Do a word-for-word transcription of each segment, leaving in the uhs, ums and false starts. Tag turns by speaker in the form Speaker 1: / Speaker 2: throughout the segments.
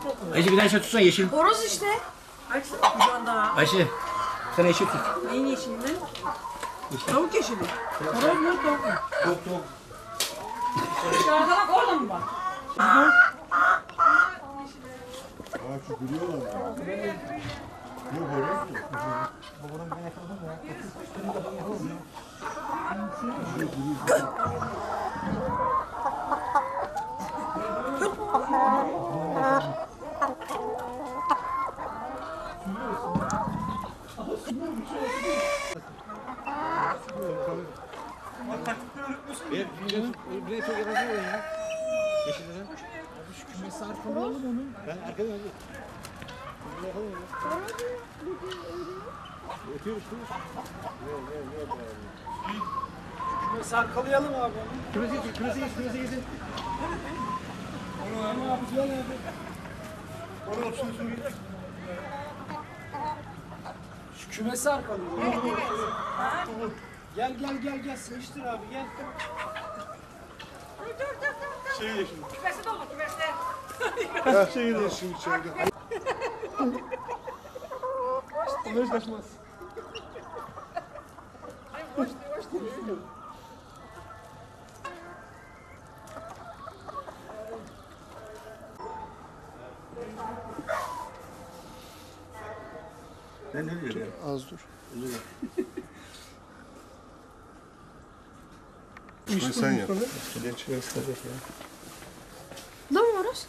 Speaker 1: Ayşe bir tane eşit tutsana yeşil.
Speaker 2: Horoz işte.
Speaker 3: Aç kucağında.
Speaker 1: Ayşe sen eşit tut.
Speaker 3: Neyin yeşilinde? Tavuk yeşili. Horoz mu tavuk mu?
Speaker 1: Tavuk tavuk.
Speaker 3: Dışarıda bak orada mı bak?
Speaker 4: Aa şu gülüyorlar mı? Yok horoz mu? Babanın bir yakaladım
Speaker 1: Bir bir çok yabancı ya. Yeşilden.
Speaker 5: Şu kümesi arkalayalım onu.
Speaker 1: Ben arkadan öldüm. Ötüyor işte.
Speaker 5: Kümesi arkalayalım abi.
Speaker 1: Küresi geç, küresi geç, küresi geç.
Speaker 5: Onu ama abi güzel abi.
Speaker 4: Orada olsun şimdi.
Speaker 5: Şu kümesi arkalayalım. Gel gel gel gel sıkıştır abi gel.
Speaker 4: Şey de şimdi.
Speaker 3: Kümesi dolu kümesi.
Speaker 4: Her şey de şimdi içeride. Onlar hiç kaçmaz.
Speaker 1: Ben ne diyorum ya?
Speaker 4: Az dur.
Speaker 1: Özür
Speaker 4: Sen yap.
Speaker 1: Genç gösterecek ya.
Speaker 2: Ne mi horoz?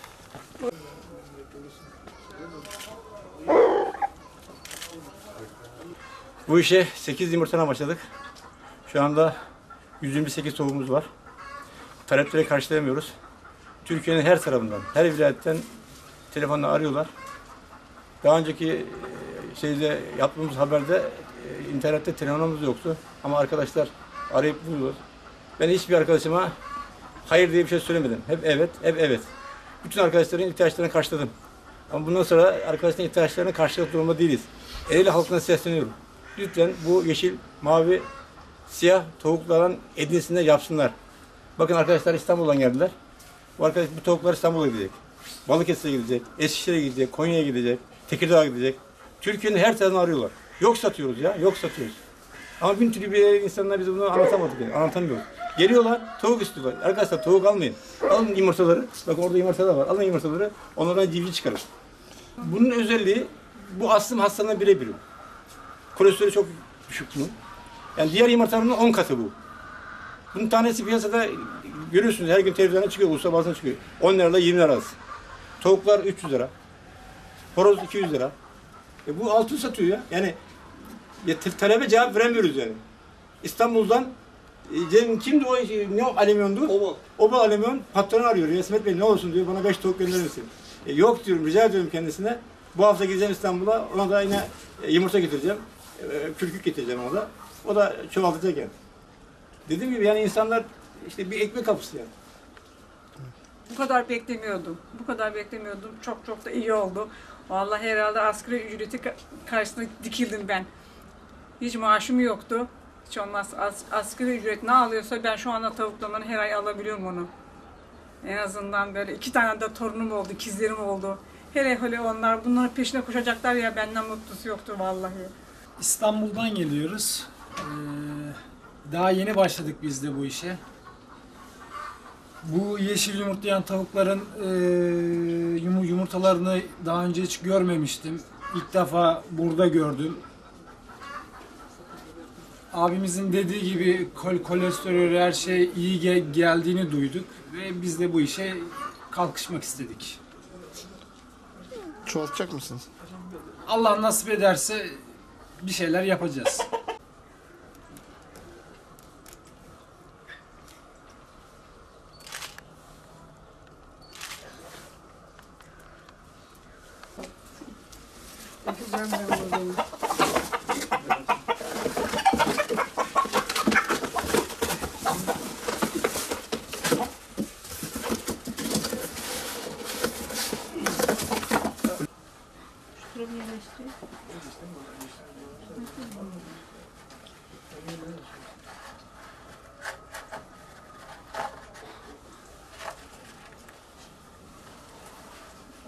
Speaker 1: Bu işe sekiz yumurtadan başladık. Şu anda yüz yirmi sekiz tavuğumuz var. Talepleri karşılayamıyoruz. Türkiye'nin her tarafından, her vilayetten telefonla arıyorlar. Daha önceki e, şeyde yaptığımız haberde e, internette telefonumuz yoktu. Ama arkadaşlar arayıp buluyorlar. Ben hiçbir arkadaşıma hayır diye bir şey söylemedim. Hep evet, hep evet. Bütün arkadaşların ihtiyaçlarını karşıladım. Ama bundan sonra arkadaşların ihtiyaçlarını karşılamak durumunda değiliz. Ereğli halkına sesleniyorum. Lütfen bu yeşil, mavi, siyah tavuklardan edinsinler, yapsınlar. Bakın arkadaşlar İstanbul'dan geldiler. Bu arkadaş bu tavuklar İstanbul'a gidecek. Balıkesir'e gidecek, Eskişehir'e gidecek, Konya'ya gidecek, Tekirdağ'a gidecek. Türkiye'nin her tarafını arıyorlar. Yok satıyoruz ya, yok satıyoruz. Ama bin türlü bir insanlar biz bunu anlatamadık yani, anlatamıyoruz. Geliyorlar, tavuk istiyorlar. Arkadaşlar tavuk almayın. Alın yumurtaları. Bak orada yumurta da var. Alın yumurtaları. Onlardan civciv çıkarın. Bunun özelliği bu astım hastalığına birebir. Kolesterolü çok düşük bunun. Yani diğer yumurtaların on katı bu. Bunun tanesi piyasada görüyorsunuz her gün televizyona çıkıyor, ulusal basına çıkıyor. on lirayla yirmi lira arası. Tavuklar üç yüz lira. Horoz iki yüz lira. E bu altın satıyor ya. Yani ya, talebe cevap veremiyoruz yani. İstanbul'dan e, kimdi o ne o alemyondu? Obal. Obal alemyon patronu arıyor. İsmet Bey ne olsun diyor. Bana beş tavuk gönderir misin? E, yok diyorum, rica ediyorum kendisine. Bu hafta gideceğim İstanbul'a. Ona da yine e, yumurta getireceğim. E, kürkük getireceğim ona da. O da çoğaltacak yani. Dediğim gibi yani insanlar işte bir ekmek kapısı yani.
Speaker 3: Bu kadar beklemiyordum. Bu kadar beklemiyordum. Çok çok da iyi oldu. Vallahi herhalde asgari ücreti ka- karşısında dikildim ben. Hiç maaşım yoktu. Hiç olmaz as- asgari ücret ne alıyorsa ben şu anda tavuklarından her ay alabiliyorum onu. En azından böyle iki tane de torunum oldu, ikizlerim oldu. Hele hele onlar bunların peşine koşacaklar ya benden mutlusu yoktu vallahi.
Speaker 5: İstanbul'dan geliyoruz. Ee, daha yeni başladık biz de bu işe. Bu yeşil yumurtlayan tavukların e, yum- yumurtalarını daha önce hiç görmemiştim. İlk defa burada gördüm. Abimizin dediği gibi kol kolesterol her şey iyi ge- geldiğini duyduk ve biz de bu işe kalkışmak istedik.
Speaker 4: Çoğaltacak mısınız?
Speaker 5: Allah nasip ederse bir şeyler yapacağız.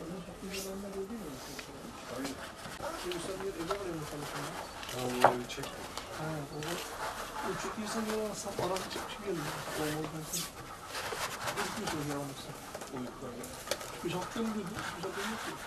Speaker 4: Vallahi çek.
Speaker 6: Çekilsen ya sap arak çekmiş geldi. Olmadan sen. Üzmüyorsun ya olmazsa. O yukarıda. Üç hafta mı dedi? Üç hafta mı dedi?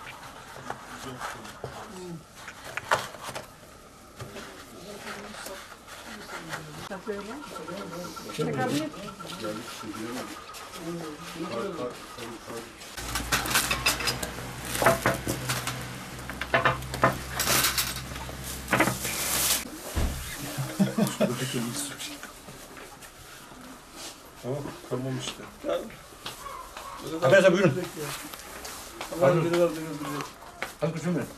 Speaker 4: Tamam, tamam işte.
Speaker 1: Arkadaşlar buyurun.
Speaker 6: Allah'ın biri var biri var.
Speaker 1: Hadi kuşum benim.